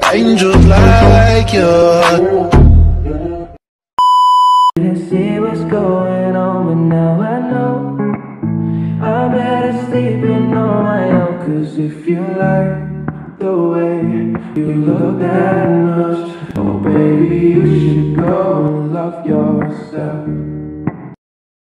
angels like you. Didn't see what's going on, but now I know I'm better sleeping on my own. Cause if you like the way you look that much, oh baby, you should go and love yourself.